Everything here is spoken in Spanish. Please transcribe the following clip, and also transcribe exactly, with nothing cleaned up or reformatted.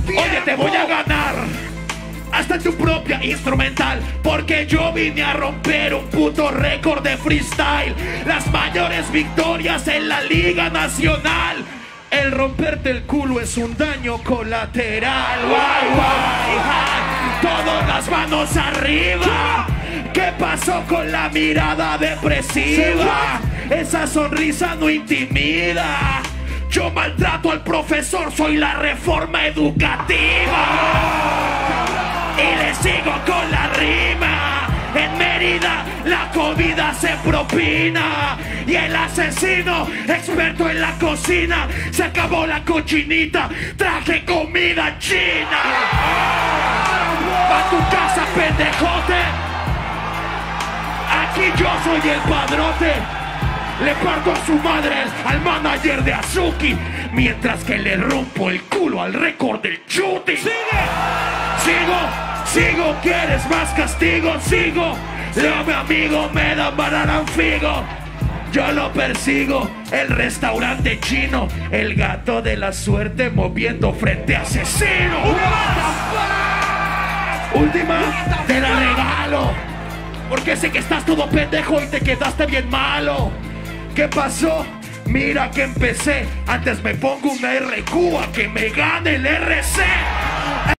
Oye, te voy a ganar hasta en tu propia instrumental, porque yo vine a romper un puto récord de freestyle. Las mayores victorias en la Liga Nacional. El romperte el culo es un daño colateral. Guay, guay, guay. Todas las manos arriba. ¿Qué pasó con la mirada depresiva? Esa sonrisa no intimida. Yo maltrato al profesor, soy la reforma educativa. Y le sigo con la rima. En Mérida la comida se propina. Y el asesino, experto en la cocina, se acabó la cochinita, traje comida china. Pa' tu casa, pendejote. Aquí yo soy el padrote. Le parto a su madre al manager de Azuki, mientras que le rompo el culo al récord del Chuti. ¡Sigue! Sigo, sigo, ¿quieres más castigo? Sigo. Leo, mi amigo, me da banana figo. Yo lo persigo, el restaurante chino, el gato de la suerte moviendo frente a asesino. Última, te la regalo, porque sé que estás todo pendejo y te quedaste bien malo. ¿Qué pasó? Mira que empecé. Antes me pongo una R Q a que me gane el R C.